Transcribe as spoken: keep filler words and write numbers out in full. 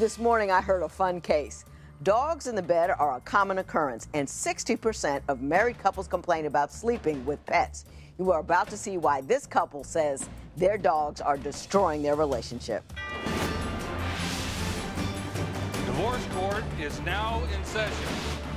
This morning I heard a fun case. Dogs in the bed are a common occurrence, and sixty percent of married couples complain about sleeping with pets. You are about to see why this couple says their dogs are destroying their relationship. Divorce court is now in session.